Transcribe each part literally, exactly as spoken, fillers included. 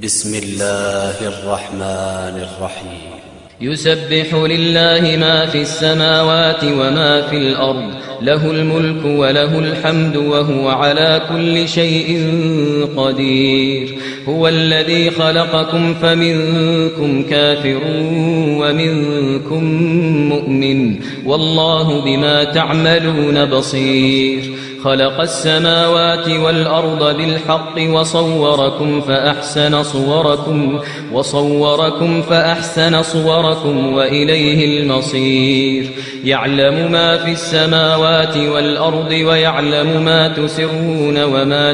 بسم الله الرحمن الرحيم يسبح لله ما في السماوات وما في الأرض، له الملك وله الحمد وهو على كل شيء قدير. هو الذي خلقكم فمنكم كافر ومنكم مؤمن، والله بما تعملون بصير. خلق السماوات والأرض بالحق وصوركم فأحسن صوركم وصوركم فأحسن صوركم وإليه المصير. يعلم ما في السماوات والأرض ويعلم ما تسرون وما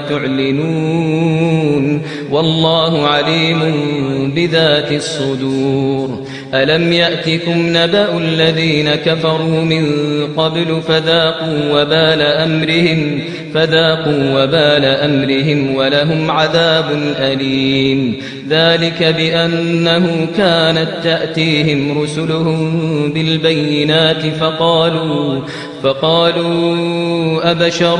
تعلنون، والله عليم بذات الصدور. ألم يأتكم نبأ الذين كفروا من قبل فذاقوا وبال أمرهم فذاقوا وبال أمرهم ولهم عذاب أليم. ذلك بأنه كانت تأتيهم رسلهم بالبينات فقالوا فقالوا أبشر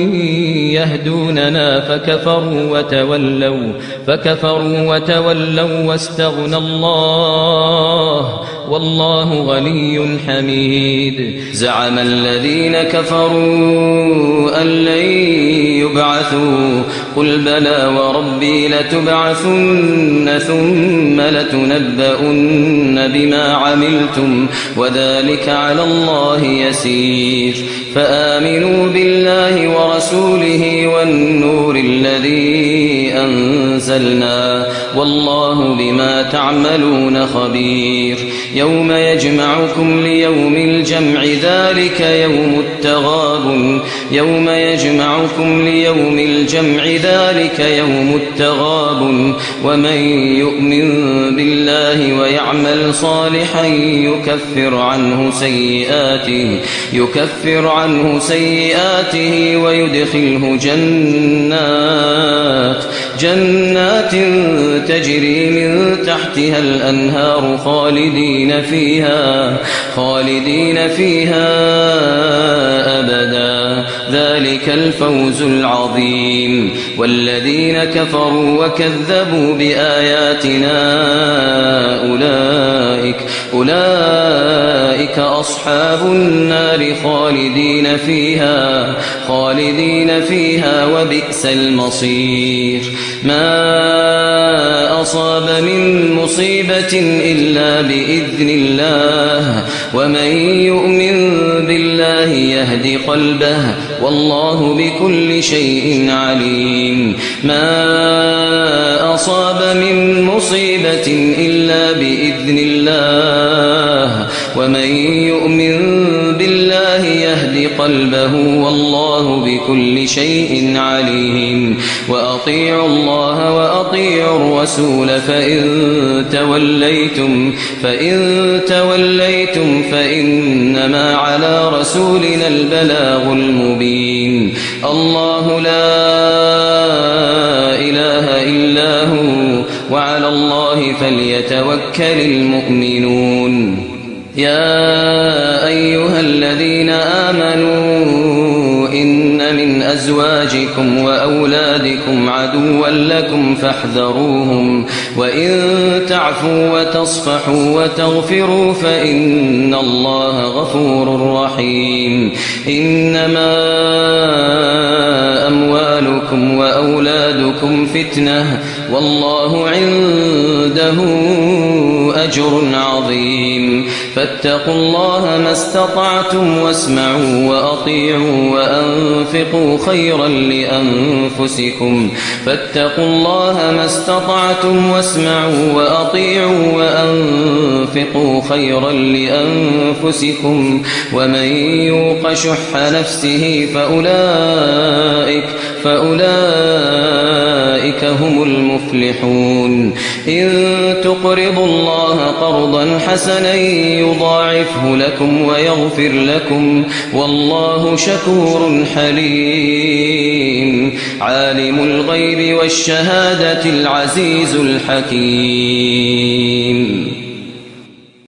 يهدوننا فكفروا وتولوا فكفروا وتولوا واستغنى الله والله غني حميد. زعم الذين كفروا أن لن يبعثوا قل بلى وربي لتبعثن ثم لتنبؤن بما عملتم وذلك على الله يسير. فآمنوا بالله ورسوله والنور الذي أنزلنا والله بما تعملون خبير. يوم يجمعكم ليوم الجمع ذلك يوم التغابن يوم يجمعكم ليوم الجمع ذلك يوم التغابن. ومن يؤمن بالله ويعمل صالحا يكفر عنه سيئاته يكفر عنه سيئاته ويدخله جنات جنات تجري من تحتها الأنهار خالدين فيها خالدين فيها أبدا، ذلك الفوز العظيم. والذين كفروا وكذبوا بآياتنا أولئك أولئك أصحاب النار خالدين فيها خالدين فيها وبئس المصير. ما أصاب من مصيبة إلا بإذن الله، ومن يؤمن بالله يهد قلبه والله بكل شيء عليم. ما أصاب من مصيبة إلا بإذن الله، ومن يؤمن بالله يهد قلبه والله بكل شيء عليم. وأطيعوا الله وأطيعوا الرسول فإن توليتم فإن توليتم فإنما على رسولنا البلاغ المبين. الله لا إله إلا هو وعلى الله فليتوكل المؤمنون. يا أيها الذين آمنوا إن من أزواجكم وأولادكم عدوا لكم فاحذروهم، وإن تعفوا وتصفحوا وتغفروا فإن الله غفور رحيم. إنما أموالكم وأولادكم فتنة والله عنده أجر عظيم. فاتقوا الله ما استطعتم واسمعوا وأطيعوا وأنفقوا خيرا لأنفسكم فاتقوا الله ما استطعتم واسمعوا وأطيعوا وأنفقوا خيرا لأنفسكم ومن يوق شح نفسه فأولئك فأولئك هم المفلحون. إن تقرضوا الله قرضا حسنا يضاعفه لكم ويغفر لكم والله شكور حليم. عالم الغيب والشهادة العزيز الحكيم.